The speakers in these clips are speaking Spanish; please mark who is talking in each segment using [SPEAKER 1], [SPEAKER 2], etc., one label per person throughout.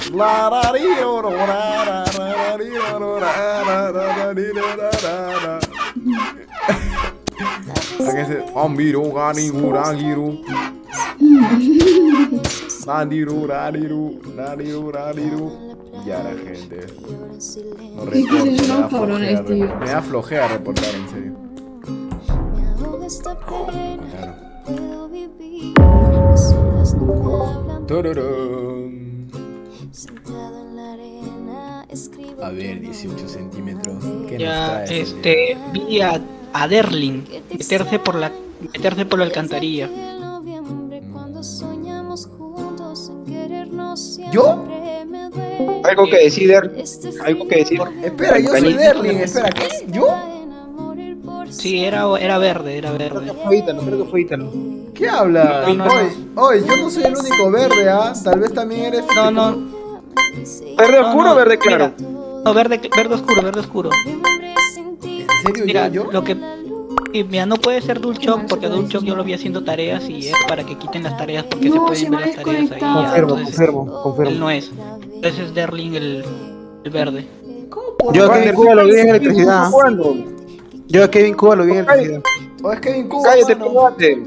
[SPEAKER 1] Ambiru, ganiru, ragiru. Nadiru, radiru, nadiru, radiru. Ya la gente. No reporto, me da flojera reportar, en serio. A ver, 18 centímetros. ¿Qué
[SPEAKER 2] ya,
[SPEAKER 1] nos trae?
[SPEAKER 2] Vi a Derling meterse por la alcantarilla.
[SPEAKER 1] ¿Yo?
[SPEAKER 3] Algo que decir, algo que decir.
[SPEAKER 1] Espera, yo soy Derling, espera, ¿qué? ¿Yo?
[SPEAKER 2] Sí, era verde, era verde.
[SPEAKER 3] Creo que fue Ítalo.
[SPEAKER 1] ¿Qué habla? Oye, yo no soy el único verde, ¿ah? Tal vez también eres...
[SPEAKER 2] No.
[SPEAKER 3] ¿Verde oscuro o verde claro?
[SPEAKER 2] No, verde oscuro, verde oscuro.
[SPEAKER 1] ¿En serio?
[SPEAKER 2] Mira,
[SPEAKER 1] ¿Yo?
[SPEAKER 2] lo que... Mira, no puede ser Dulchok porque Dulchok yo lo vi haciendo tareas y es para que quiten las tareas porque se pueden ver las tareas ahí.
[SPEAKER 3] Confirmo.
[SPEAKER 2] Él no es. Entonces es Derling el verde.
[SPEAKER 3] Yo a Kevin Cuba lo vi en electricidad. Yo a Kevin Cuba lo vi en electricidad.
[SPEAKER 1] ¿O es Kevin Cuba?
[SPEAKER 3] Cállate, pegate.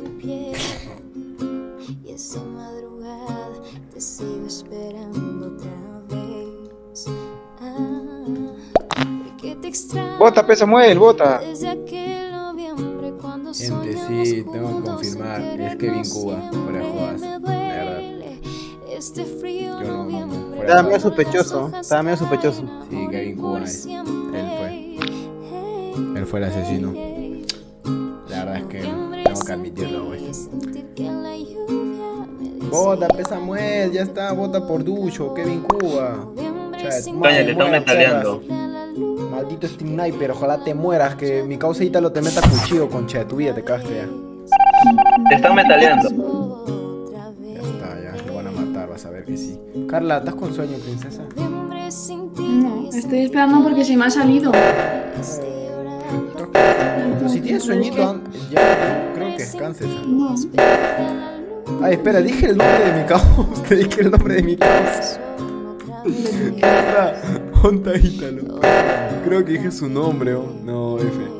[SPEAKER 3] Bota, pesa, mueve, bota.
[SPEAKER 1] Gente, sí, tengo que confirmar. Es Kevin Cuba, fuera de jodas. De verdad. Yo no.
[SPEAKER 3] Estaba medio sospechoso.
[SPEAKER 1] Sí, Kevin Cuba es. Él fue el asesino. La verdad es que tengo que admitirlo, güey. Vota, pesa, muel, ya está, vota por Ducho, Kevin Cuba.
[SPEAKER 4] Coño, te están metaleando.
[SPEAKER 1] Maldito Steam Sniper, ojalá te mueras, que mi causa Ítalo te meta cuchillo, concha de tu vida, te cagaste ya.
[SPEAKER 4] Te están metaleando.
[SPEAKER 1] Ya está, ya, te van a matar, vas a ver que sí. Carla, ¿estás con sueño, princesa?
[SPEAKER 5] No, estoy esperando porque se me ha salido.
[SPEAKER 1] Pero si tienes sueñito, ya creo que descanses.
[SPEAKER 5] No.
[SPEAKER 1] Ay, espera, dije el nombre de mi caos. Te dije el nombre de mi caos. Honta Ítalo. Creo que dije su nombre, ¿o? No,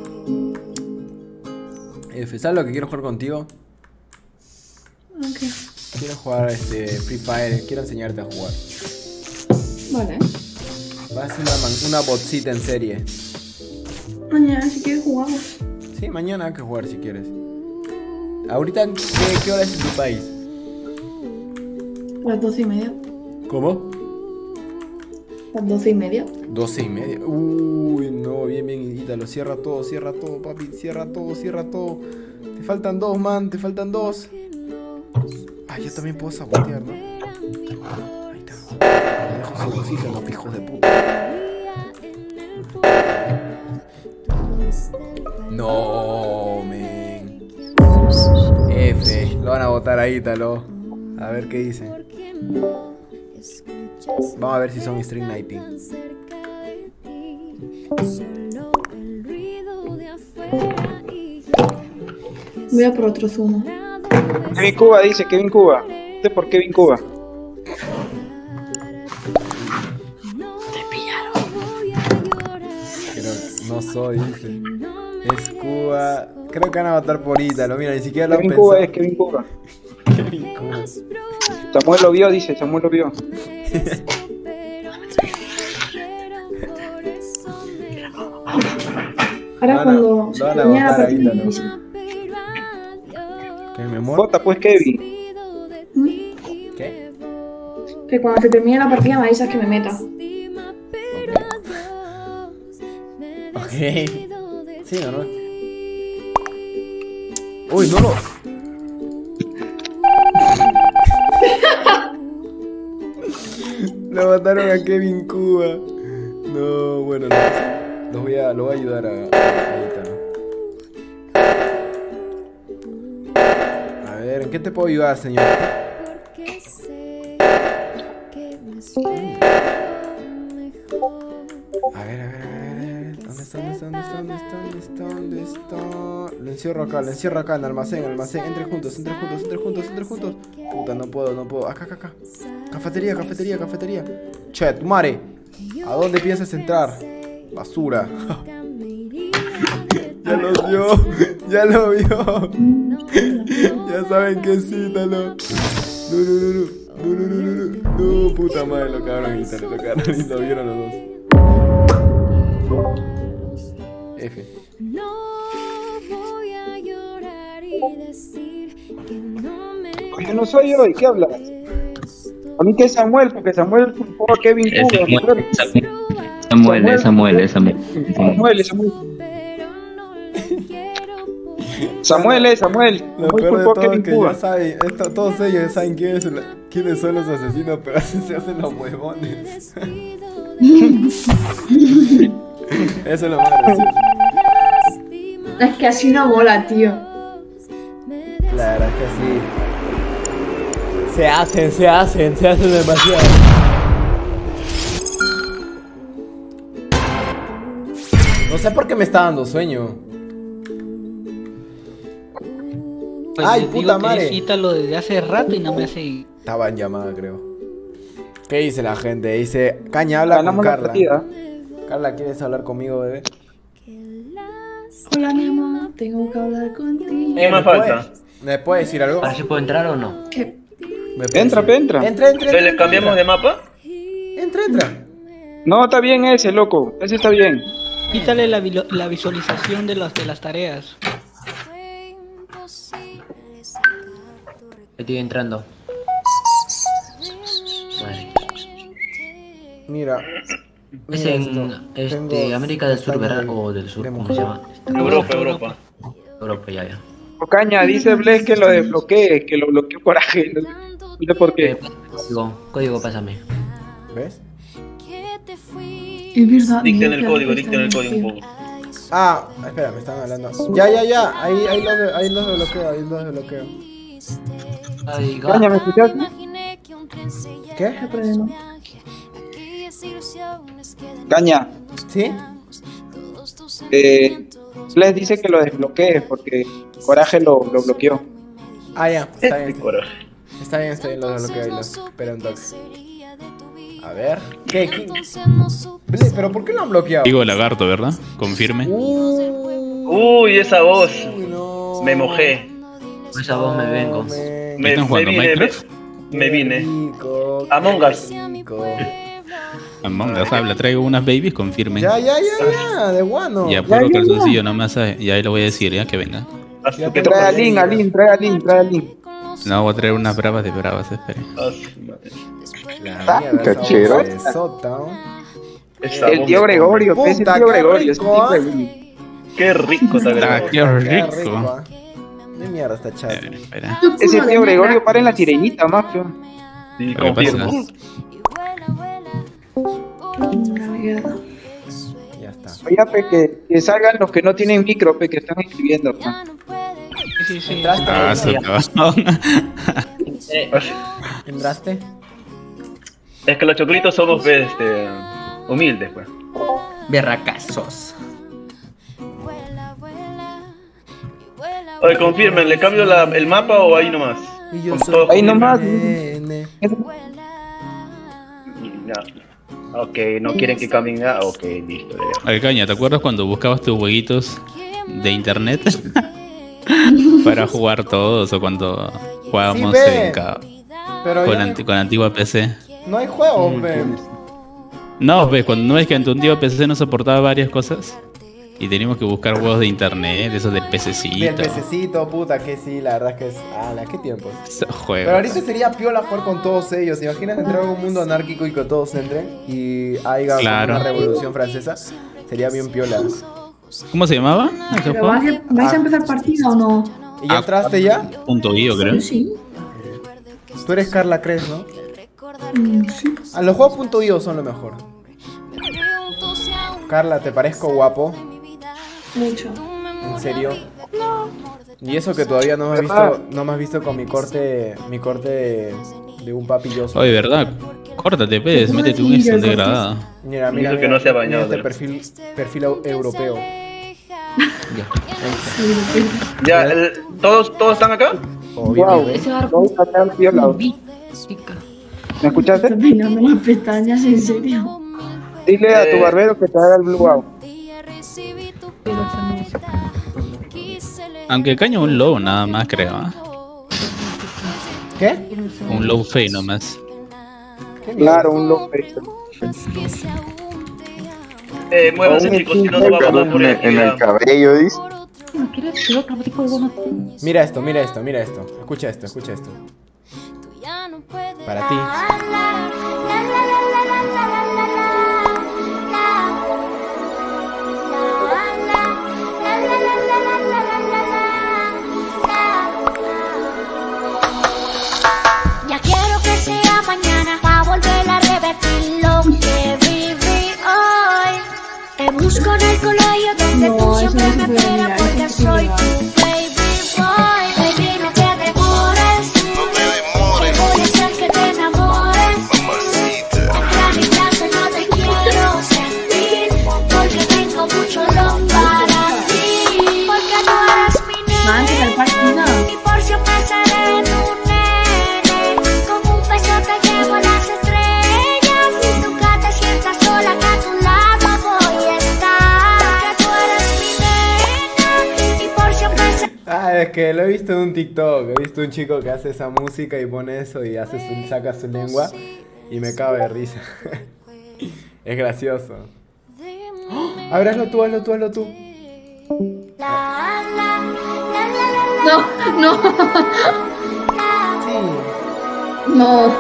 [SPEAKER 1] F, ¿sabes lo que quiero jugar contigo?
[SPEAKER 5] Ok.
[SPEAKER 1] Quiero jugar Free Fire, quiero enseñarte a jugar.
[SPEAKER 5] Vale.
[SPEAKER 1] Vas a hacer una botcita en serie.
[SPEAKER 5] Mañana si quieres jugamos.
[SPEAKER 1] Sí, mañana hay que jugar si quieres. Ahorita, ¿qué hora es en tu país?
[SPEAKER 5] Las 12:30.
[SPEAKER 1] ¿Cómo?
[SPEAKER 5] Las 12:30.
[SPEAKER 1] 12:30. Uy, no, bien, Ítalo. Cierra todo, papi. Cierra todo. Te faltan dos, man. Te faltan dos. Ah, yo también puedo sabotear, ¿no? Ahí está. Me dejo su oxígeno, hijos de puta. No, men. F. Lo van a votar a Ítalo. A ver qué dice. Vamos a ver si son string sniping.
[SPEAKER 5] Voy a por otro zumo.
[SPEAKER 3] Kevin Cuba dice, Kevin Cuba. ¿Este por Kevin Cuba?
[SPEAKER 1] Pero no soy, dice. Es Cuba. Creo que van a votar por Ítalo. Mira, ni siquiera lo han
[SPEAKER 3] Kevin
[SPEAKER 1] pensado.
[SPEAKER 3] Cuba es Kevin Cuba.
[SPEAKER 1] Kevin Cuba.
[SPEAKER 3] Samuel lo vio, dice, Samuel lo vio.
[SPEAKER 5] Ahora cuando se
[SPEAKER 1] van a
[SPEAKER 5] termine la
[SPEAKER 1] votar a
[SPEAKER 5] partida.
[SPEAKER 1] Ítalo. ¿Qué, mi amor?
[SPEAKER 3] Vota pues Kevin.
[SPEAKER 1] ¿Qué?
[SPEAKER 5] Que cuando se termine la partida me avisas que me meta.
[SPEAKER 1] Ok. Sí, ¿o no? Uy, no lo... Lo mataron a Kevin Cuba. No, bueno, no. Lo voy a ayudar a Ítalo. A ver, ¿en qué te puedo ayudar, señor? A ver. ¿Dónde está? ¿Dónde está? Lo encierro acá, en almacén. Entren juntos. Puta, no puedo. Acá. Cafetería. Che, tu madre. ¿A dónde piensas entrar? Basura. Ya lo vio. Ya saben que sí, no. No, puta madre, lo cagaron y lo vieron los dos. F.
[SPEAKER 3] Yo no soy yo, ¿y qué hablas? A mí que es Samuel, porque Samuel fue a Kevin Cuba.
[SPEAKER 6] Samuel.
[SPEAKER 3] Samuel.
[SPEAKER 1] Lo peor de todo es que ya saben, todos ellos saben quiénes son los asesinos, pero así se hacen los huevones. Eso es lo más gracioso.
[SPEAKER 5] Es que así no mola, tío.
[SPEAKER 1] La verdad es que sí. Se hacen demasiado. No sé por qué me está dando sueño.
[SPEAKER 2] Pues
[SPEAKER 1] Ay,
[SPEAKER 2] les
[SPEAKER 1] puta
[SPEAKER 2] digo
[SPEAKER 1] madre.
[SPEAKER 2] que es Ítalo desde hace rato y no me hace.
[SPEAKER 1] Estaba en llamada, creo. ¿Qué dice la gente? Dice, Caña, habla con
[SPEAKER 3] Ganamos la
[SPEAKER 1] Carla.
[SPEAKER 3] partida.
[SPEAKER 1] Carla, ¿quieres hablar conmigo, bebé?
[SPEAKER 5] Hola, mi amor, tengo que hablar contigo.
[SPEAKER 4] ¿Qué más falta?
[SPEAKER 1] ¿Me puedes decir algo?
[SPEAKER 6] ¿Ahora sí puedo entrar o no?
[SPEAKER 5] ¿Qué?
[SPEAKER 1] ¿Me puedes
[SPEAKER 3] Entra,
[SPEAKER 1] decir?
[SPEAKER 3] entra.
[SPEAKER 4] ¿Entonces le cambiamos de mapa?
[SPEAKER 1] Entra.
[SPEAKER 3] No, está bien ese, loco. Ese está bien.
[SPEAKER 2] Quítale la visualización de las tareas.
[SPEAKER 6] Estoy entrando. Vale.
[SPEAKER 1] Mira.
[SPEAKER 6] Es
[SPEAKER 1] mira
[SPEAKER 6] en
[SPEAKER 1] esto. Tengo
[SPEAKER 6] América del Sur,
[SPEAKER 1] pestaña
[SPEAKER 6] ¿verdad? O del Sur,
[SPEAKER 1] de
[SPEAKER 6] ¿cómo
[SPEAKER 1] mujer.
[SPEAKER 6] se llama?
[SPEAKER 4] Europa.
[SPEAKER 6] Europa, ya.
[SPEAKER 3] Caña, dice Bless que lo desbloquee, que lo bloqueó Coraje. No sé por qué.
[SPEAKER 6] Código, pásame.
[SPEAKER 1] ¿Ves?
[SPEAKER 5] Es verdad.
[SPEAKER 4] Dicten
[SPEAKER 5] mira,
[SPEAKER 4] el código
[SPEAKER 5] está
[SPEAKER 4] un poco.
[SPEAKER 1] Ah, espera, me están hablando. Ya. Ahí los desbloqueo.
[SPEAKER 6] Ay,
[SPEAKER 3] Caña, ¿me escuchaste?
[SPEAKER 1] ¿Qué?
[SPEAKER 5] ¿Qué problema?
[SPEAKER 3] Caña,
[SPEAKER 1] ¿Sí?
[SPEAKER 3] Bless dice que lo desbloquee porque Coraje lo bloqueó.
[SPEAKER 1] Ah, ya. Está bien,
[SPEAKER 4] Coraje.
[SPEAKER 1] lo desbloqueo ahí. Espera un toque. A ver. ¿Qué? ¿Pero por qué lo han bloqueado?
[SPEAKER 7] Digo lagarto, ¿verdad? Confirme.
[SPEAKER 4] Uy, esa voz.
[SPEAKER 1] No.
[SPEAKER 4] Me mojé.
[SPEAKER 6] Esa voz me vengo.
[SPEAKER 7] ¿Qué están jugando, Minecraft?
[SPEAKER 4] Me vine.
[SPEAKER 1] Rico,
[SPEAKER 4] Among Us.
[SPEAKER 1] rico.
[SPEAKER 7] Among Us habla, traigo unas babies, confirme.
[SPEAKER 1] Ya, de guano.
[SPEAKER 7] Ya, puro calzoncillo nomás, ya ahí lo voy a decir, ya que venga.
[SPEAKER 4] ¿Qué
[SPEAKER 3] Trae a Lin.
[SPEAKER 7] No, voy a traer unas bravas de bravas, espere.
[SPEAKER 1] La mierda, esa
[SPEAKER 3] Cachero.
[SPEAKER 1] voz de sota, ¿no?
[SPEAKER 3] El tío Gregorio, ¿qué es el
[SPEAKER 1] Puta,
[SPEAKER 3] tío
[SPEAKER 1] qué
[SPEAKER 3] Gregorio?
[SPEAKER 1] rico,
[SPEAKER 3] Es el tío
[SPEAKER 4] Qué rico está
[SPEAKER 7] Ah,
[SPEAKER 4] Gregorio.
[SPEAKER 7] qué
[SPEAKER 1] Qué
[SPEAKER 7] rico.
[SPEAKER 1] ah. ¿Qué mierda está chat?
[SPEAKER 7] Espera.
[SPEAKER 3] Ese tío Gregorio para en la sirenita, más feo.
[SPEAKER 4] Sí,
[SPEAKER 7] Lo que pasa
[SPEAKER 4] confirmo.
[SPEAKER 1] Ya está.
[SPEAKER 3] Oye, pe, que salgan los que no tienen micro, pe, que están escribiendo. Pa.
[SPEAKER 2] Sí.
[SPEAKER 7] Ah, se acabó.
[SPEAKER 1] ¿Entraste?
[SPEAKER 4] Es que los chocolitos somos humildes, pues.
[SPEAKER 6] Berracazos.
[SPEAKER 4] Oye, confirmen, ¿le cambio el mapa o ahí nomás?
[SPEAKER 1] Y yo
[SPEAKER 4] Con
[SPEAKER 1] soy
[SPEAKER 4] todo
[SPEAKER 3] Ahí nomás.
[SPEAKER 1] nene.
[SPEAKER 4] Ya. Ok, no quieren que cambien nada. Ok, listo. Ya.
[SPEAKER 7] Ay, Caña, ¿te acuerdas cuando buscabas tus jueguitos de internet? Para jugar todos o cuando jugábamos
[SPEAKER 1] Sí, ve. Pero
[SPEAKER 7] con,
[SPEAKER 1] ya
[SPEAKER 7] con antigua PC.
[SPEAKER 1] no hay juegos, ve.
[SPEAKER 7] No, ves, cuando no ves que en tu antigua PC no soportaba varias cosas y teníamos que buscar juegos de internet, esos del pececito.
[SPEAKER 1] Del pececito, puta, que sí, la verdad es que es. Ah, qué tiempos.
[SPEAKER 7] Esos
[SPEAKER 1] Pero
[SPEAKER 7] juegos.
[SPEAKER 1] ahorita sería piola jugar con todos ellos. ¿Te imaginas entrar a un mundo anárquico y que todos entren? Y haya como
[SPEAKER 7] Claro.
[SPEAKER 1] una revolución francesa. Sería bien piola.
[SPEAKER 7] ¿Cómo se llamaba ese
[SPEAKER 5] ¿Pero
[SPEAKER 7] juego?
[SPEAKER 5] vais a empezar partida o no?
[SPEAKER 1] ¿Y ya entraste ya?
[SPEAKER 7] .io, creo.
[SPEAKER 5] Sí.
[SPEAKER 1] Tú eres Carla Cres, ¿no?
[SPEAKER 5] Sí.
[SPEAKER 1] Ah, los juegos .io son lo mejor. Carla, ¿te parezco guapo?
[SPEAKER 5] Mucho.
[SPEAKER 1] ¿En serio? Y eso que todavía no me has visto con mi corte de un papilloso.
[SPEAKER 7] Oye, ¿verdad? Córtate, pez, métete un eso degradado.
[SPEAKER 1] Mira,
[SPEAKER 4] Eso que no se ha bañado,
[SPEAKER 1] este
[SPEAKER 4] ¿verdad?
[SPEAKER 1] perfil europeo.
[SPEAKER 6] Ya, ahí está.
[SPEAKER 4] Ya, ¿todos están acá?
[SPEAKER 1] Obvio,
[SPEAKER 3] Wow,
[SPEAKER 1] bebé.
[SPEAKER 5] Ese barco
[SPEAKER 3] vamos a estar piola.
[SPEAKER 6] Chica.
[SPEAKER 3] ¿Me escuchaste?
[SPEAKER 5] está peinando las pestañas, en serio.
[SPEAKER 3] Dile a tu barbero que te haga el blue wow.
[SPEAKER 6] Pero esa música.
[SPEAKER 7] Aunque caño un low nada más, creo. ¿Ah?
[SPEAKER 1] ¿Qué?
[SPEAKER 7] Un low fade nomás.
[SPEAKER 3] Claro, un low face.
[SPEAKER 4] Muévanse, chicos, si no nos vamos a morir.
[SPEAKER 8] En el cabello, dice.
[SPEAKER 6] No quiero decir otro tipo de goma.
[SPEAKER 1] Mira esto, mira esto, mira esto. Escucha esto, escucha esto. Para ti.
[SPEAKER 9] Ya quiero que sea mañana para volver a repetir lo que viví hoy. Te busco en el colegio donde tú siempre me esperas porque soy tu baby boy. Baby, no te demores, voy a hacer que te enamores. Entra a mi clase, no te quiero sentir porque tengo mucho love para ti. Porque tú eres mi nene, mi porción me seré tu nene. Como un beso te llevo a las estrellas y nunca te sientas sola que a tu lado voy a estar. Porque tú eres mi nena, mi porción me seré.
[SPEAKER 1] Ah, es que lo he visto en un TikTok. He visto un chico que hace esa música y pone eso y saca su lengua y me cago de risa. Es gracioso. ¡Oh! A ver, hazlo tú, hazlo tú, hazlo tú.
[SPEAKER 5] No, no,
[SPEAKER 1] Sí.
[SPEAKER 5] no.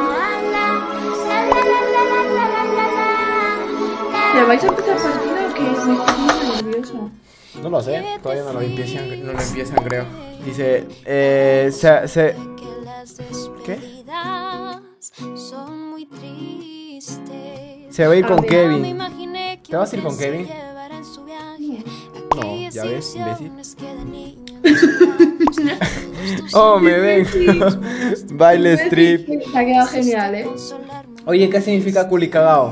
[SPEAKER 5] ¿Te vais a empezar partida o qué? Me estoy poniendo nerviosa.
[SPEAKER 1] No lo sé, todavía no lo empiezan, creo. Dice, ¿qué? Se va a ir con Kevin. ¿Te vas a ir con Kevin? No, ya ves, imbécil. Oh, me ven. Baile strip.
[SPEAKER 5] Te ha quedado genial, ¿eh?
[SPEAKER 1] Oye, ¿qué significa culicagao?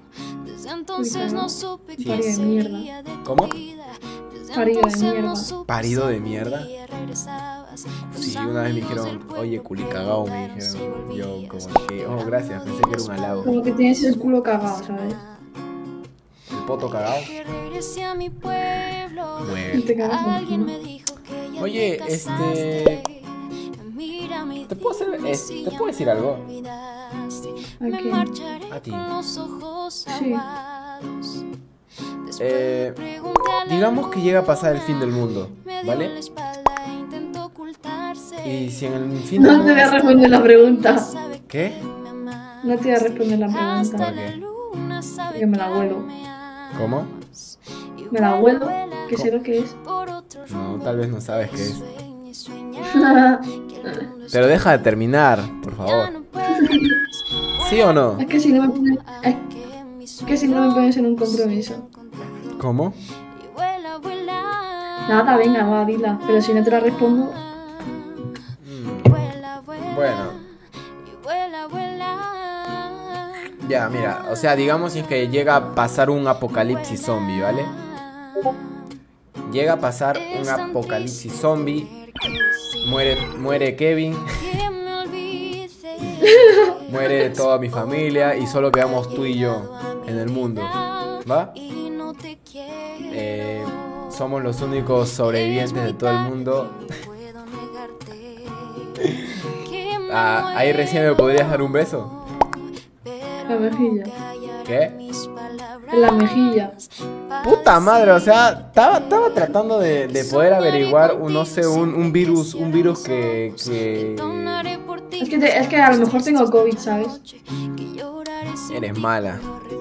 [SPEAKER 5] Parido de mierda.
[SPEAKER 1] ¿Cómo?
[SPEAKER 5] Parido de mierda.
[SPEAKER 1] ¿Parido de mierda? Sí, una vez me dijeron, oye, culicagao, me dijeron. Yo como que, oh, gracias, pensé que era un halago.
[SPEAKER 5] Como que tienes el culo cagado, ¿sabes?
[SPEAKER 1] ¿El poto cagao?
[SPEAKER 5] Y
[SPEAKER 1] Bueno.
[SPEAKER 5] te cagas encima.
[SPEAKER 1] Oye, ¿te puedo decir algo?
[SPEAKER 5] ¿A quién?
[SPEAKER 1] A ti.
[SPEAKER 5] Sí.
[SPEAKER 1] Digamos que llega a pasar el fin del mundo, ¿vale? Y si en el fin del
[SPEAKER 5] No te voy a
[SPEAKER 1] mundo...
[SPEAKER 5] responder la pregunta.
[SPEAKER 1] ¿Qué?
[SPEAKER 5] No te voy a responder la
[SPEAKER 1] ¿Por
[SPEAKER 5] pregunta.
[SPEAKER 1] qué?
[SPEAKER 5] Porque me la huelo.
[SPEAKER 1] ¿Cómo?
[SPEAKER 5] Me la huelo, que sé lo que es.
[SPEAKER 1] No, tal vez no sabes qué es. Pero deja de terminar, por favor. ¿Sí o no?
[SPEAKER 5] Es que si no me pones, es que si no me pones en un compromiso.
[SPEAKER 1] ¿Cómo?
[SPEAKER 5] Nada, venga, va, dila. Pero si no te la respondo,
[SPEAKER 1] Bueno. Ya, mira, o sea, digamos si es que llega a pasar un apocalipsis zombie, ¿vale? Llega a pasar un apocalipsis zombie. Muere Kevin. Muere toda mi familia y solo quedamos tú y yo en el mundo, ¿va? Somos los únicos sobrevivientes de todo el mundo. Ahí recién me podrías dar un beso.
[SPEAKER 5] la mejilla.
[SPEAKER 1] ¿Qué?
[SPEAKER 5] En la mejilla.
[SPEAKER 1] Puta madre, o sea, estaba tratando de poder averiguar no sé, un virus que...
[SPEAKER 5] Es que a lo mejor tengo COVID, ¿sabes?
[SPEAKER 1] Eres mala.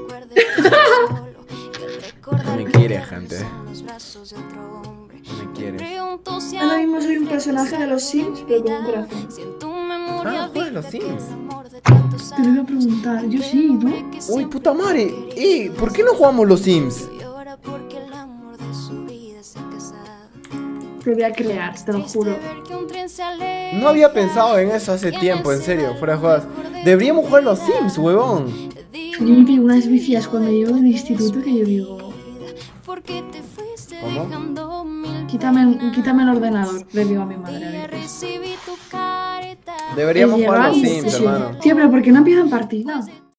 [SPEAKER 1] No me quieres, gente. No me quieres.
[SPEAKER 5] Ahora mismo soy un personaje de los Sims, pero con un corazón.
[SPEAKER 1] Ah, juegas los Sims.
[SPEAKER 5] Te lo iba a preguntar, yo sí, ¿no?
[SPEAKER 1] Uy, puta madre. ¿Por qué no jugamos los Sims?
[SPEAKER 5] Te voy a crear, te lo juro.
[SPEAKER 1] No había pensado en eso hace tiempo, en serio, fuera de jodas. Deberíamos jugar los Sims, huevón.
[SPEAKER 5] Yo me pego unas vicias cuando llevo en el instituto que yo digo...
[SPEAKER 1] ¿Cómo?
[SPEAKER 5] Quítame el ordenador, le digo a mi madre. A ver.
[SPEAKER 1] Deberíamos jugar los
[SPEAKER 5] Sí,
[SPEAKER 1] Sims,
[SPEAKER 5] sí.
[SPEAKER 1] hermano.
[SPEAKER 5] Tío, pero ¿por qué no empiezan partidas?